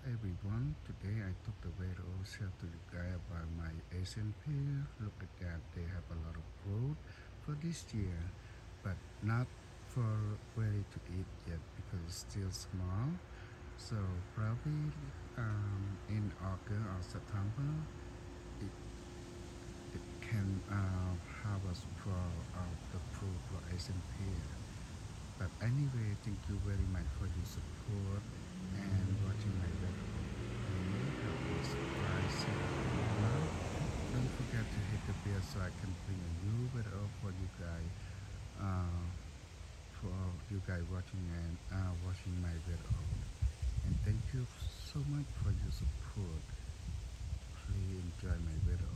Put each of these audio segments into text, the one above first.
everyone, today I took the video share to you guys about my Asian pear. Look at that, they have a lot of fruit for this year, but not for ready to eat yet because it's still small. So probably in August or September, it, it can harvest for the fruit for Asian pear. But anyway, thank you very much for your support and watching my video. Please help me subscribe, share, and comment. Don't forget to hit the bell so I can bring a new video for you guys. Uh, for you guys watching and watching my video. And thank you so much for your support. Please enjoy my video.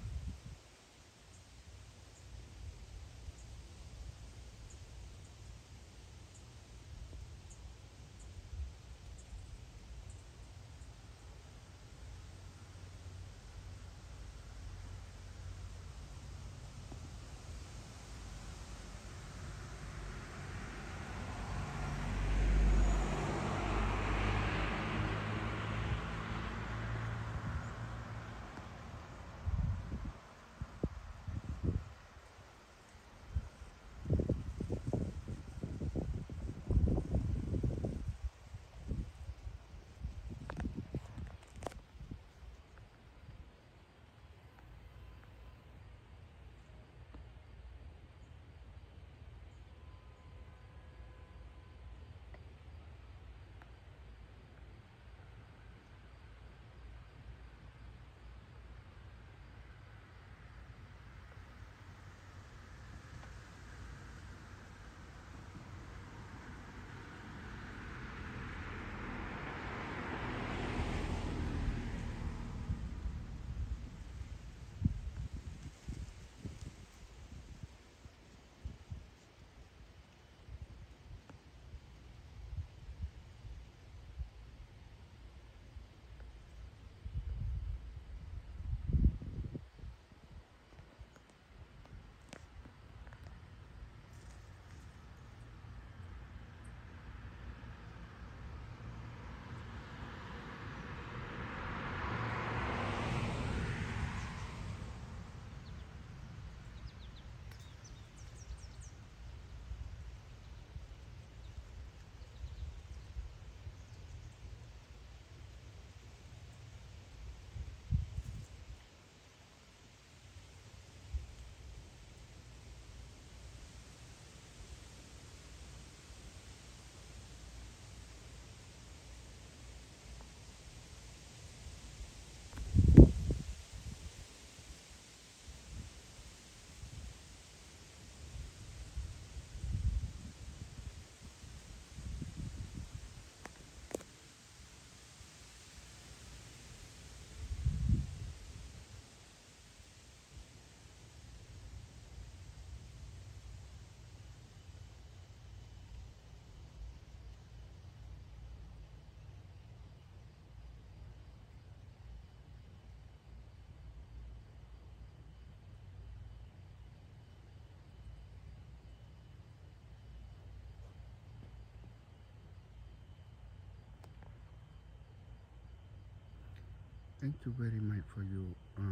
Thank you very much for your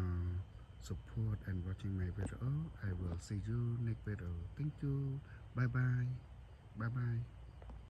support and watching my video. I will see you next video. Thank you. Bye bye. Bye bye.